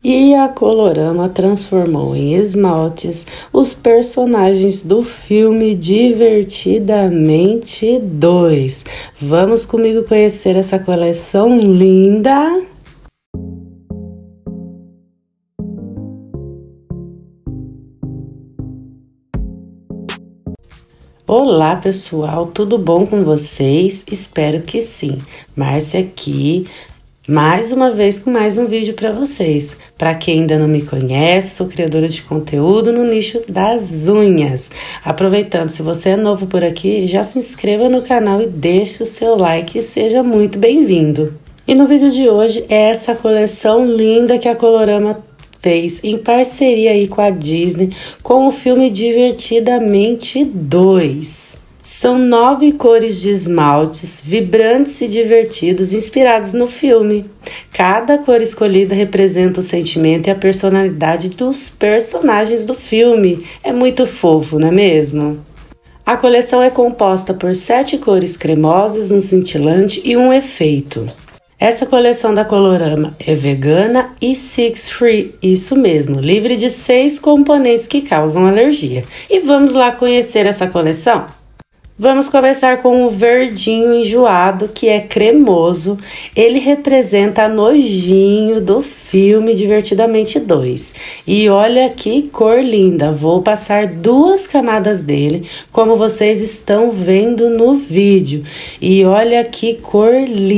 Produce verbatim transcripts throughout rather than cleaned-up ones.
E a Colorama transformou em esmaltes os personagens do filme Divertidamente dois. Vamos comigo conhecer essa coleção linda? Olá pessoal, tudo bom com vocês? Espero que sim. Márcia aqui, mais uma vez com mais um vídeo para vocês. Para quem ainda não me conhece, sou criadora de conteúdo no nicho das unhas. Aproveitando, se você é novo por aqui, já se inscreva no canal e deixe o seu like e seja muito bem-vindo. E no vídeo de hoje é essa coleção linda que a Colorama fez em parceria aí com a Disney com o filme Divertidamente dois. São nove cores de esmaltes vibrantes e divertidos inspirados no filme. Cada cor escolhida representa o sentimento e a personalidade dos personagens do filme. É muito fofo, não é mesmo? A coleção é composta por sete cores cremosas, um cintilante e um efeito. Essa coleção da Colorama é vegana e six free, isso mesmo, livre de seis componentes que causam alergia. E vamos lá conhecer essa coleção? Vamos começar com o verdinho enjoado, que é cremoso. Ele representa nojinho do filme Divertidamente dois. E olha que cor linda! Vou passar duas camadas dele, como vocês estão vendo no vídeo. E olha que cor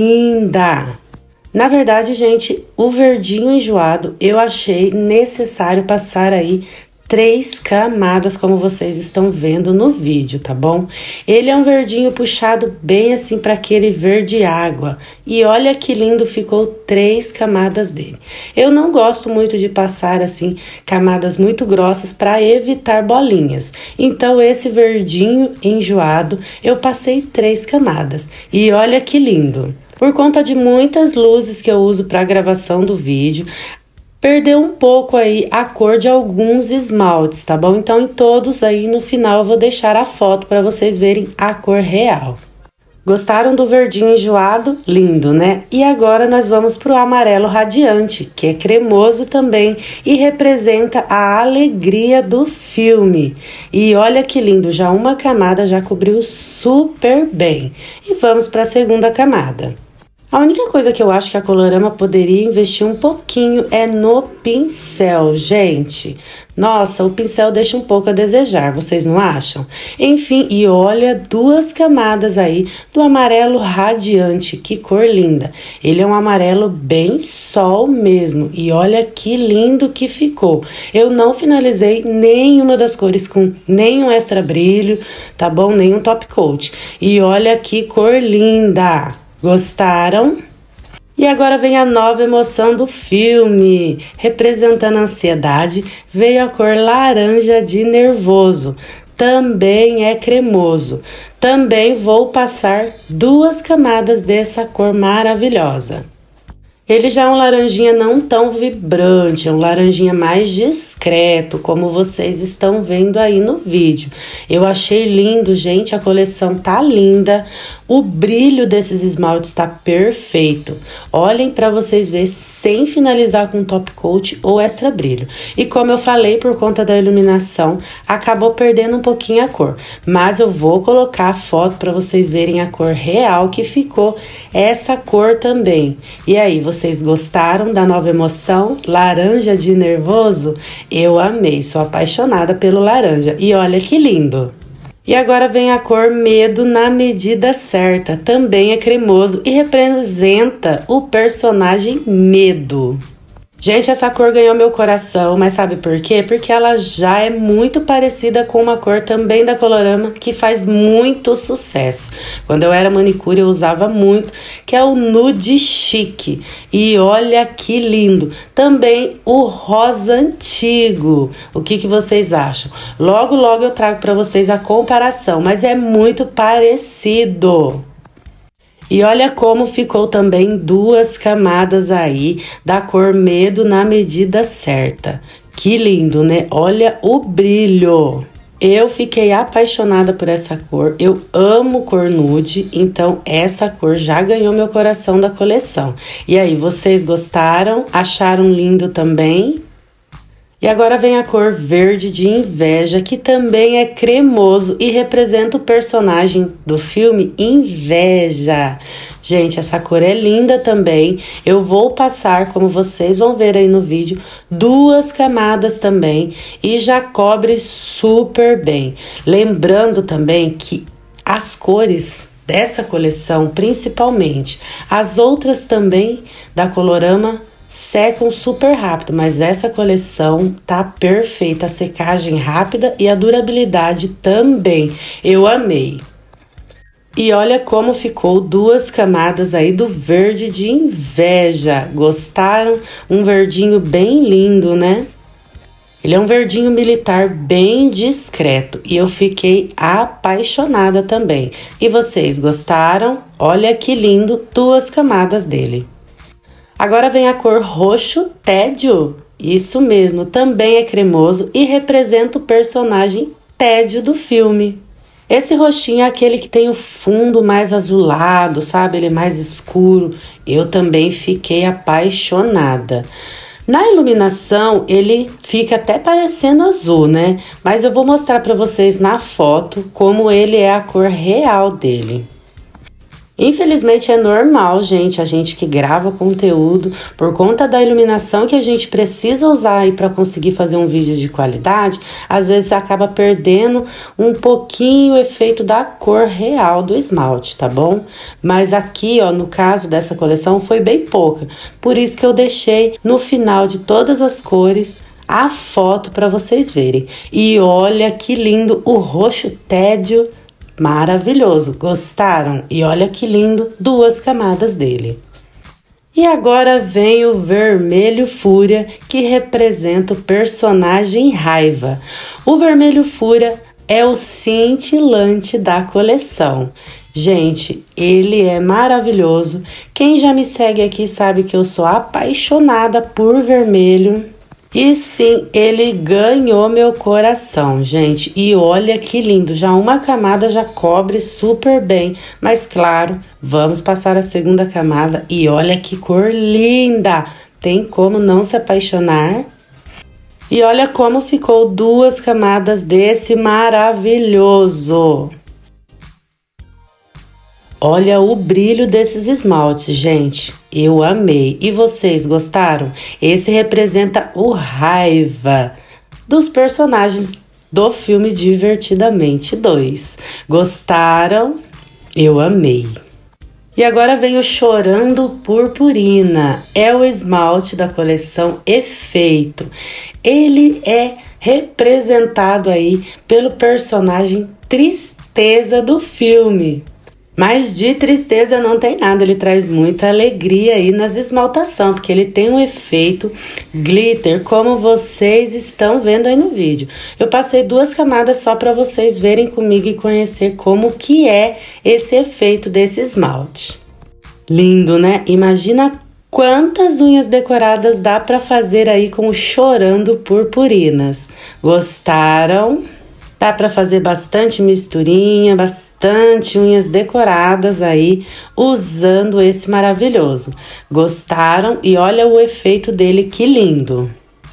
linda! Na verdade, gente, o verdinho enjoado eu achei necessário passar aí três camadas, como vocês estão vendo no vídeo, tá bom? Ele é um verdinho puxado bem assim para aquele verde água. E olha que lindo ficou três camadas dele. Eu não gosto muito de passar assim camadas muito grossas para evitar bolinhas. Então esse verdinho enjoado eu passei três camadas. E olha que lindo. Por conta de muitas luzes que eu uso para a gravação do vídeo, perdeu um pouco aí a cor de alguns esmaltes, tá bom? Então, em todos aí, no final, eu vou deixar a foto para vocês verem a cor real. Gostaram do verdinho enjoado? Lindo, né? E agora nós vamos pro amarelo radiante, que é cremoso também e representa a alegria do filme. E olha que lindo, já uma camada já cobriu super bem. E vamos para a segunda camada. A única coisa que eu acho que a Colorama poderia investir um pouquinho é no pincel, gente. Nossa, o pincel deixa um pouco a desejar, vocês não acham? Enfim, e olha duas camadas aí do amarelo radiante, que cor linda. Ele é um amarelo bem sol mesmo e olha que lindo que ficou. Eu não finalizei nenhuma das cores com nenhum extra brilho, tá bom? Nenhum top coat. E olha que cor linda! Gostaram? E agora vem a nova emoção do filme. Representando a ansiedade, veio a cor laranja de nervoso. Também é cremoso. Também vou passar duas camadas dessa cor maravilhosa. Ele já é um laranjinha não tão vibrante, é um laranjinha mais discreto, como vocês estão vendo aí no vídeo. Eu achei lindo, gente, a coleção tá linda. O brilho desses esmaltes tá perfeito. Olhem para vocês verem sem finalizar com top coat ou extra brilho. E como eu falei, por conta da iluminação, acabou perdendo um pouquinho a cor. Mas eu vou colocar a foto para vocês verem a cor real que ficou essa cor também. E aí, vocês gostaram da nova emoção? Laranja de nervoso? Eu amei, sou apaixonada pelo laranja. E olha que lindo! E agora vem a cor medo na medida certa. Também é cremoso e representa o personagem Medo. Gente, essa cor ganhou meu coração, mas sabe por quê? Porque ela já é muito parecida com uma cor também da Colorama que faz muito sucesso. Quando eu era manicure eu usava muito, que é o nude chique. E olha que lindo! Também o rosa antigo. O que que vocês acham? Logo, logo eu trago para vocês a comparação, mas é muito parecido. E olha como ficou também duas camadas aí da cor medo na medida certa. Que lindo, né? Olha o brilho! Eu fiquei apaixonada por essa cor, eu amo cor nude, então essa cor já ganhou meu coração da coleção. E aí, vocês gostaram? Acharam lindo também? E agora vem a cor verde de inveja, que também é cremoso e representa o personagem do filme Inveja. Gente, essa cor é linda também. Eu vou passar, como vocês vão ver aí no vídeo, duas camadas também e já cobre super bem. Lembrando também que as cores dessa coleção, principalmente, as outras também da Colorama, secam super rápido, mas essa coleção tá perfeita, a secagem rápida e a durabilidade também. Eu amei. E olha como ficou duas camadas aí do verde de inveja. Gostaram? Um verdinho bem lindo, né? Ele é um verdinho militar bem discreto e eu fiquei apaixonada também. E vocês gostaram? Olha que lindo, duas camadas dele. Agora vem a cor roxo tédio. Isso mesmo, também é cremoso e representa o personagem Tédio do filme. Esse roxinho é aquele que tem o fundo mais azulado, sabe? Ele é mais escuro. Eu também fiquei apaixonada. Na iluminação, ele fica até parecendo azul, né? Mas eu vou mostrar para vocês na foto como ele é a cor real dele. Infelizmente é normal, gente, a gente que grava conteúdo, por conta da iluminação que a gente precisa usar aí para conseguir fazer um vídeo de qualidade, às vezes acaba perdendo um pouquinho o efeito da cor real do esmalte, tá bom? Mas aqui, ó, no caso dessa coleção foi bem pouca, por isso que eu deixei no final de todas as cores a foto para vocês verem. E olha que lindo o roxo tédio. Maravilhoso, gostaram? E olha que lindo, duas camadas dele. E agora vem o vermelho fúria, que representa o personagem Raiva. O vermelho fúria é o cintilante da coleção. Gente, ele é maravilhoso. Quem já me segue aqui sabe que eu sou apaixonada por vermelho. E sim, ele ganhou meu coração, gente. E olha que lindo, já uma camada já cobre super bem. Mas claro, vamos passar a segunda camada e olha que cor linda! Tem como não se apaixonar? E olha como ficou duas camadas desse maravilhoso! Olha o brilho desses esmaltes, gente. Eu amei. E vocês gostaram? Esse representa o Raiva dos personagens do filme Divertidamente dois. Gostaram? Eu amei. E agora vem o Chorando Purpurina. É o esmalte da coleção Efeito. Ele é representado aí pelo personagem Tristeza do filme. Mas de tristeza não tem nada, ele traz muita alegria aí nas esmaltações, porque ele tem um efeito glitter, como vocês estão vendo aí no vídeo. Eu passei duas camadas só para vocês verem comigo e conhecer como que é esse efeito desse esmalte. Lindo, né? Imagina quantas unhas decoradas dá para fazer aí com o Chorando Purpurinas. Gostaram? Dá para fazer bastante misturinha, bastante unhas decoradas aí, usando esse maravilhoso. Gostaram? E olha o efeito dele, que lindo!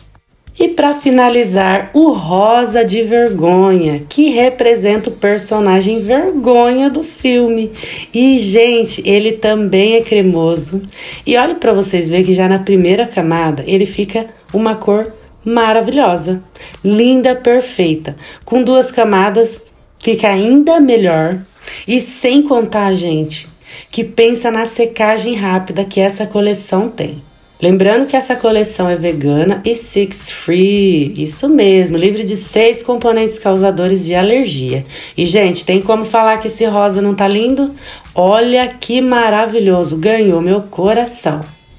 E para finalizar, o rosa de vergonha, que representa o personagem vergonha do filme. E, gente, ele também é cremoso. E olha para vocês verem que já na primeira camada ele fica uma cor maravilhosa, linda, perfeita. Com duas camadas fica ainda melhor. E sem contar, gente, que pensa na secagem rápida que essa coleção tem. Lembrando que essa coleção é vegana e six free, isso mesmo, livre de seis componentes causadores de alergia. E, gente, tem como falar que esse rosa não tá lindo? Olha que maravilhoso, ganhou meu coração.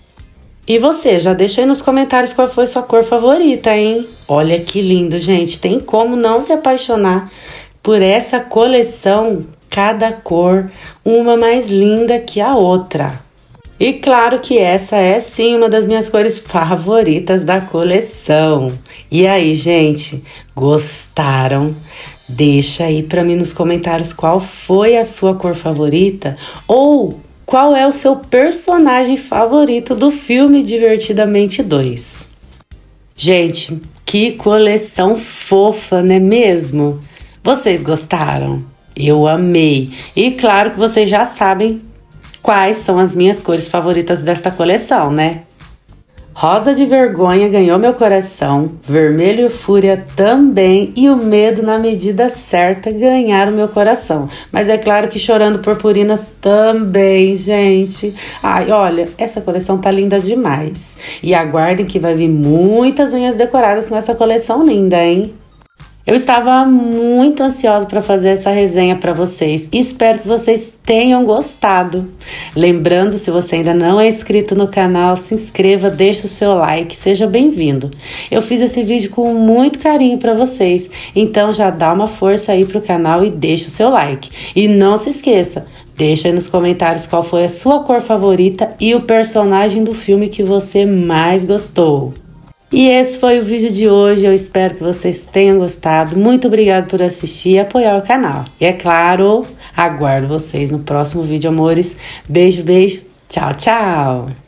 E você, já deixa aí nos comentários qual foi sua cor favorita, hein? Olha que lindo, gente. Tem como não se apaixonar por essa coleção? Cada cor, uma mais linda que a outra. E claro que essa é sim uma das minhas cores favoritas da coleção. E aí, gente, gostaram? Deixa aí para mim nos comentários qual foi a sua cor favorita ou qual é o seu personagem favorito do filme Divertidamente dois. Gente, que coleção fofa, não é mesmo? Vocês gostaram? Eu amei! E claro que vocês já sabem quais são as minhas cores favoritas desta coleção, né? Rosa de vergonha ganhou meu coração, vermelho e fúria também, e o medo na medida certa ganharam meu coração. Mas é claro que chorando purpurinas também, gente. Ai, olha, essa coleção tá linda demais. E aguardem que vai vir muitas unhas decoradas com essa coleção linda, hein? Eu estava muito ansiosa para fazer essa resenha para vocês e espero que vocês tenham gostado. Lembrando, se você ainda não é inscrito no canal, se inscreva, deixe o seu like, seja bem-vindo. Eu fiz esse vídeo com muito carinho para vocês, então já dá uma força aí pro canal e deixe o seu like. E não se esqueça, deixa aí nos comentários qual foi a sua cor favorita e o personagem do filme que você mais gostou. E esse foi o vídeo de hoje, eu espero que vocês tenham gostado. Muito obrigada por assistir e apoiar o canal. E é claro, aguardo vocês no próximo vídeo, amores. Beijo, beijo. Tchau, tchau.